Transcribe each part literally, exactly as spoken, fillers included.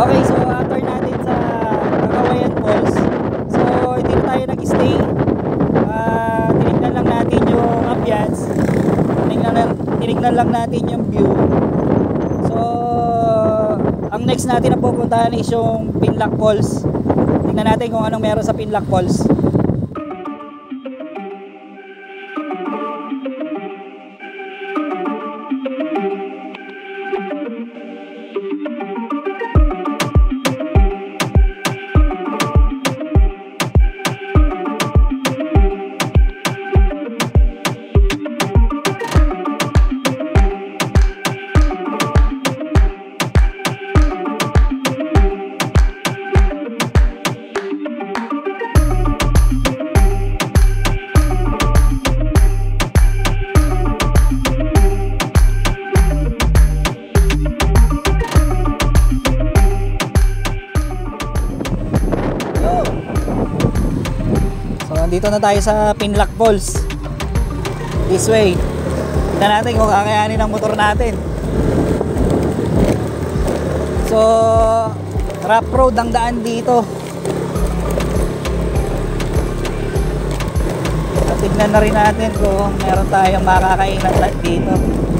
Okay, so after natin sa Cagayan Falls, so hindi na tayo nag-stay. Uh, tinignan lang natin yung ambience. Tinignan lang, tinignan lang natin yung view. So, ang next natin na pupuntahan is yung Pinlac Falls. Tingnan natin kung anong meron sa Pinlac Falls. Dito na tayo sa Pinlac Falls. This way. Tignan natin kung kakayanin ang motor natin. So, rough road ang daan dito. At tignan na rin natin kung meron tayong makakainan dito.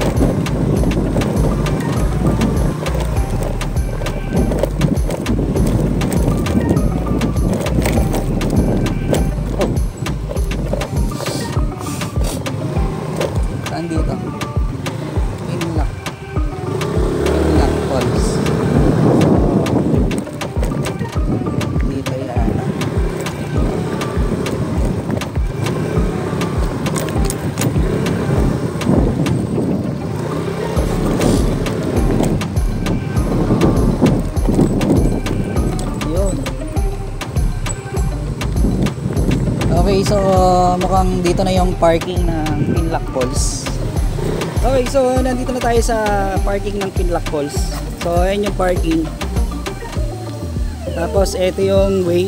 Dito Pinlac Pinlac Falls. Dito yan. Yun. Okay, so mukhang dito na yung parking ng Pinlac Falls. Okay, so nandito na tayo sa parking ng Pinlac Falls. So ayan yung parking. Tapos ito yung way.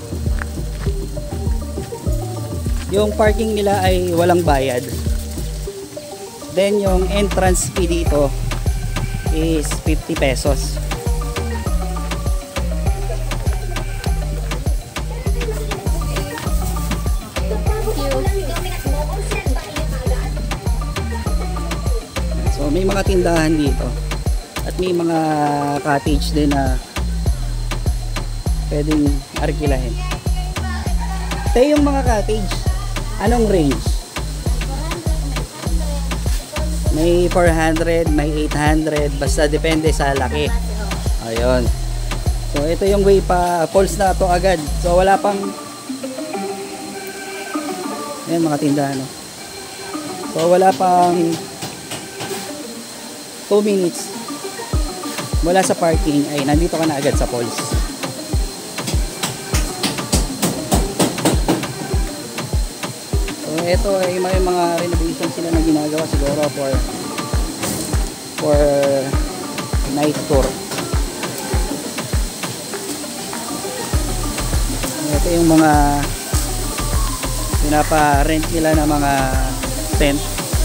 Yung parking nila ay walang bayad. Then yung entrance fee dito is fifty pesos. So may mga tindahan dito at may mga cottage din na pwedeng arkilahin. Ito yung mga cottage, anong range? May four hundred, may eight hundred, basta depende sa laki. Ayun. So ito yung way pa falls na to agad. So wala pang, ayan mga tindahan, no? So wala pang two minutes mula sa parking ay nandito ka na agad sa falls. So ito ay may mga renovation sila na ginagawa siguro for for night tour. Ito yung mga pinapa-rent nila na mga tent.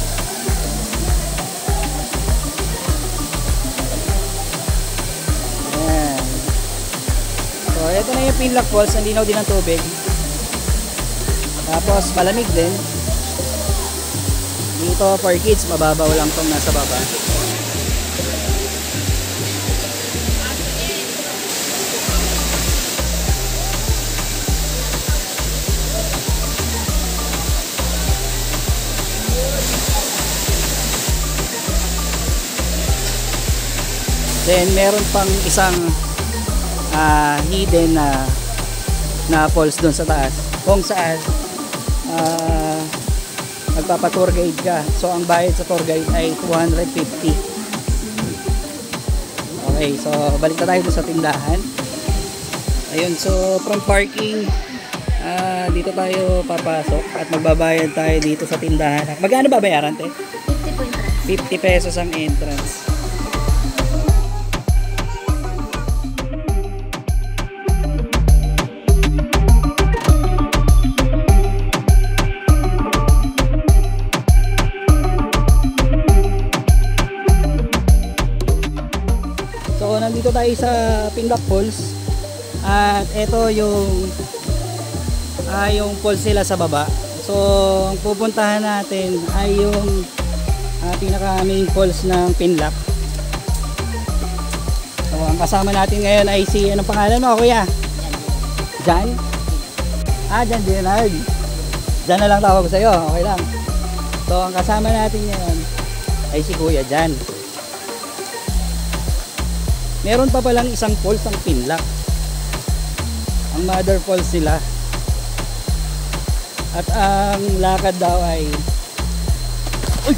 So ito na yung Pinlac Falls, ang linaw din ng tubig. Tapos malamig din. Dito for kids, mababaw lang tong nasa baba. Then meron pang isang uh, hidden na na falls doon sa taas, kung saan uh, magpapa-tour guide ka. So ang bayad sa tour guide ay two hundred fifty. Okay, so balik na tayo sa tindahan. Ayun, so from parking uh, dito tayo papasok at magbabayad tayo dito sa tindahan. Magkano ba bayaran, te? fifty pesos ang entrance. dito tayo sa Pinlock Falls. At ito yung uh, yung falls nila sa baba. So ang pupuntahan natin ay yung uh, pinaka main falls ng Pinlock. So ang kasama natin ngayon ay si, anong pangalan mo kuya? Jan? Ah, Jan Dinard. Jan na lang tawag sa'yo, okay lang. So ang kasama natin ngayon ay si Kuya Jan. Meron pa palang isang falls ang Pinlock, ang mother falls nila. At ang lakad daw ay uy!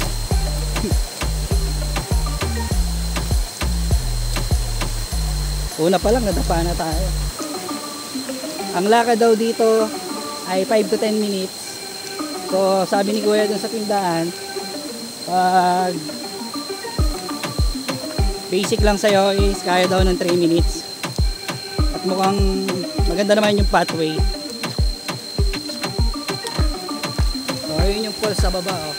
Una pa lang nadapa na tayo. Ang lakad daw dito ay five to ten minutes. So sabi ni Kuya dun sa tindahan, pag basic lang sa'yo is kaya daw ng three minutes. At mukhang maganda naman yung pathway. So yun yung falls sa baba, oh.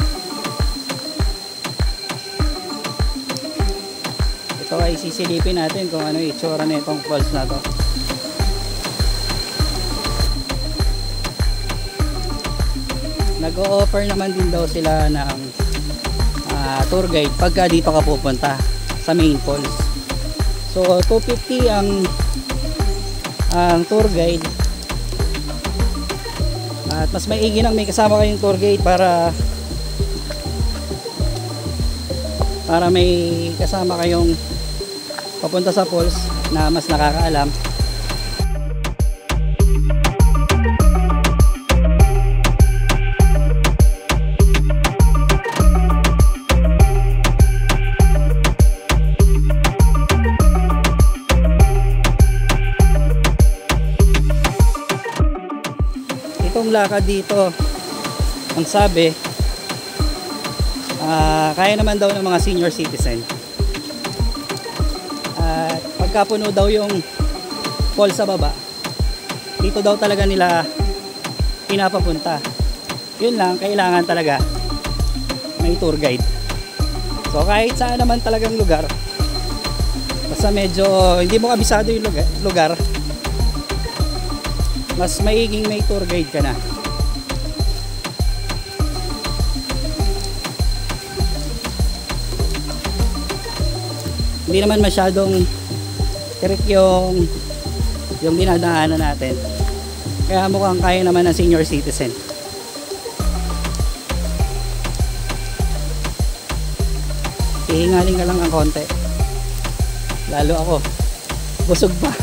Ito ay sisilipin natin kung ano yung itsura na itong falls na to. Nag-o-offer naman din daw sila ng uh, tour guide pagka dito ka pupunta sa main falls. So two fifty ang ang tour guide. At mas maigi nang may kasama kayong tour guide para para may kasama kayong papunta sa falls na mas nakakaalam. Itong lakad dito, ang sabi, uh, kaya naman daw ng mga senior citizen. At uh, pagkapuno daw yung falls sa baba, dito daw talaga nila pinapapunta. Yun lang, kailangan talaga may tour guide. So kahit saan naman talagang lugar, basta medyo hindi mo kabisado yung lugar, lugar mas maiging may tour guide ka na. Hindi naman masyadong tirik yung yung dinadaanan natin, kaya mukhang kaya naman ng senior citizen. Hihingalin ka lang ang konti, lalo ako busog pa.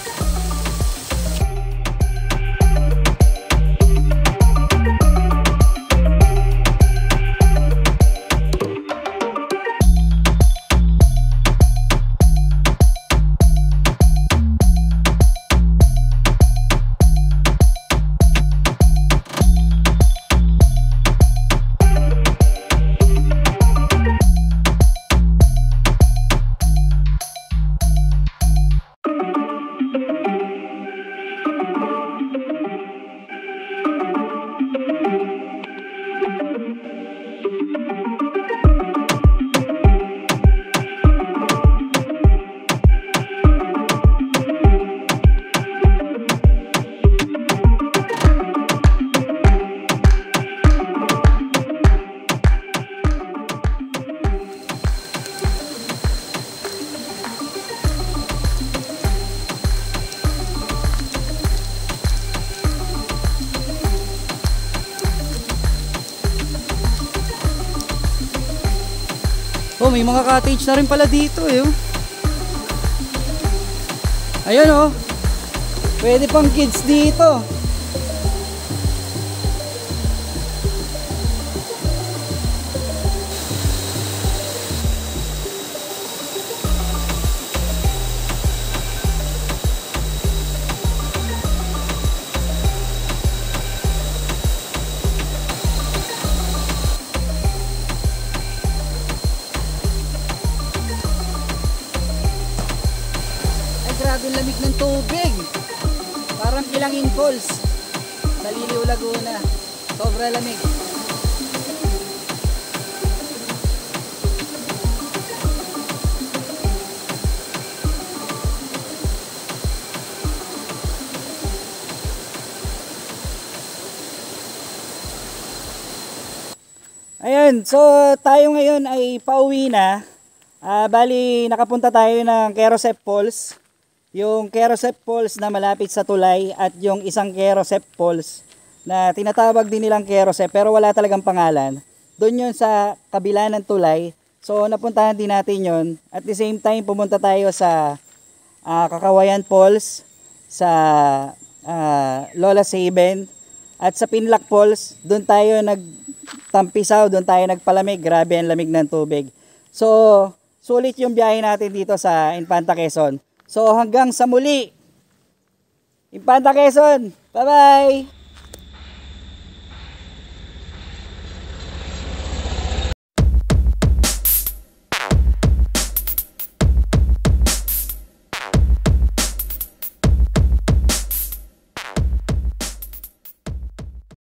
Oh, may mga cottage na rin pala dito eh. Ayun oh. Pwede pang kids dito. Grabe lamig ng tubig. Parang Kilangin Falls sa Liliw, Laguna. Sobra lamig. Ayun, so tayo ngayon ay pauwi na. Ah, bali, nakapunta tayo ng Kerosep Falls. Yung Kerosep Falls na malapit sa tulay at yung isang Kerosep Falls na tinatawag din nilang Kerosep pero wala talagang pangalan. Doon yun sa kabila ng tulay. So napuntahan din natin yun. At the same time pumunta tayo sa uh, Kakawayan Falls, sa uh, Lola Saben at sa Pinlac Falls. Doon tayo nagtampisaw, doon tayo nagpalamig. Grabe ang lamig ng tubig. So sulit yung biyahe natin dito sa Infanta Quezon. So hanggang sa muli, Infanta Quezon, bye bye!